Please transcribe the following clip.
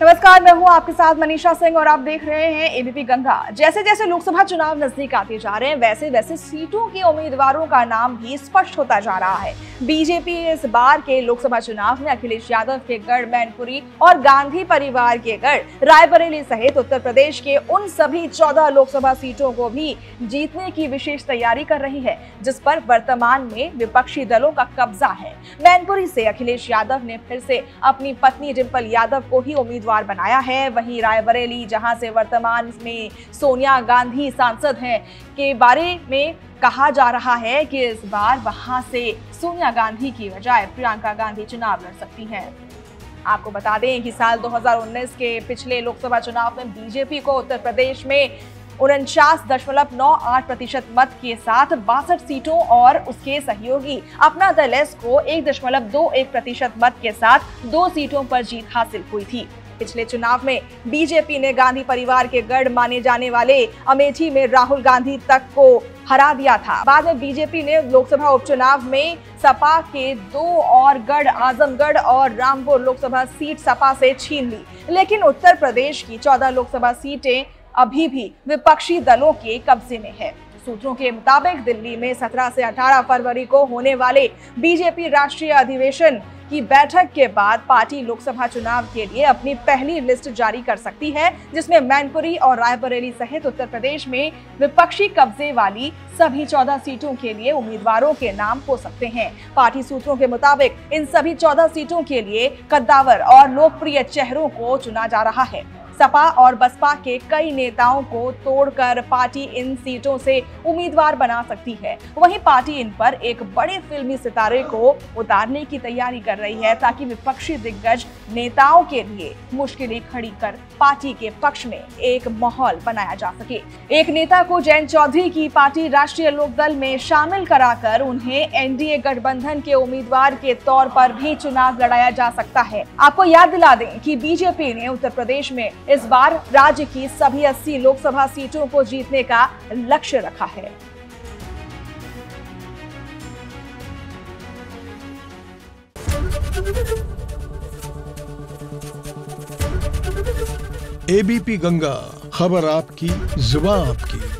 नमस्कार, मैं हूं आपके साथ मनीषा सिंह और आप देख रहे हैं एबीपी गंगा। जैसे जैसे लोकसभा चुनाव नजदीक आते जा रहे हैं, वैसे वैसे सीटों के उम्मीदवारों का नाम भी स्पष्ट होता जा रहा है। बीजेपी इस बार के लोकसभा चुनाव में अखिलेश यादव के गढ़ मैनपुरी और गांधी परिवार के गढ़ रायबरेली सहित उत्तर प्रदेश के उन सभी 14 लोकसभा सीटों को भी जीतने की विशेष तैयारी कर रही है, जिस पर वर्तमान में विपक्षी दलों का कब्जा है। मैनपुरी से अखिलेश यादव ने फिर से अपनी पत्नी डिंपल यादव को ही उम्मीदवार बनाया है। वहीं रायबरेली, जहां से वर्तमान में सोनिया गांधी सांसद हैं, के बारे में कहा जा रहा है कि इस बार वहां से सोनिया गांधी की बजाय प्रियंका गांधी चुनाव लड़ सकती हैं। आपको बता दें कि साल 2019 के पिछले लोकसभा चुनाव में बीजेपी को उत्तर प्रदेश में 49.98% मत के साथ 62 सीटों और उसके सहयोगी अपना दल एस को 1.21% मत के साथ 2 सीटों पर जीत हासिल हुई थी। पिछले चुनाव में बीजेपी ने गांधी परिवार के गढ़ माने जाने वाले अमेठी में राहुल गांधी तक को हरा दिया था। बाद में बीजेपी ने लोकसभा उपचुनाव में सपा के 2 और गढ़ आजमगढ़ और रामपुर लोकसभा सीट सपा से छीन ली, लेकिन उत्तर प्रदेश की 14 लोकसभा सीटें अभी भी विपक्षी दलों के कब्जे में है। सूत्रों के मुताबिक दिल्ली में 17 से 18 फरवरी को होने वाले बीजेपी राष्ट्रीय अधिवेशन की बैठक के बाद पार्टी लोकसभा चुनाव के लिए अपनी पहली लिस्ट जारी कर सकती है, जिसमें मैनपुरी और रायबरेली सहित उत्तर प्रदेश में विपक्षी कब्जे वाली सभी 14 सीटों के लिए उम्मीदवारों के नाम हो सकते हैं। पार्टी सूत्रों के मुताबिक इन सभी 14 सीटों के लिए कद्दावर और लोकप्रिय चेहरों को चुना जा रहा है। सपा और बसपा के कई नेताओं को तोड़कर पार्टी इन सीटों से उम्मीदवार बना सकती है। वहीं पार्टी इन पर एक बड़े फिल्मी सितारे को उतारने की तैयारी कर रही है, ताकि विपक्षी दिग्गज नेताओं के लिए मुश्किलें खड़ी कर पार्टी के पक्ष में एक माहौल बनाया जा सके। एक नेता को जयंत चौधरी की पार्टी राष्ट्रीय लोकदल में शामिल कराकर उन्हें एनडीए गठबंधन के उम्मीदवार के तौर पर भी चुनाव लड़ाया जा सकता है। आपको याद दिला दें कि बीजेपी ने उत्तर प्रदेश में इस बार राज्य की सभी 80 लोकसभा सीटों को जीतने का लक्ष्य रखा है। एबीपी गंगा, खबर आपकी, जुबान आपकी।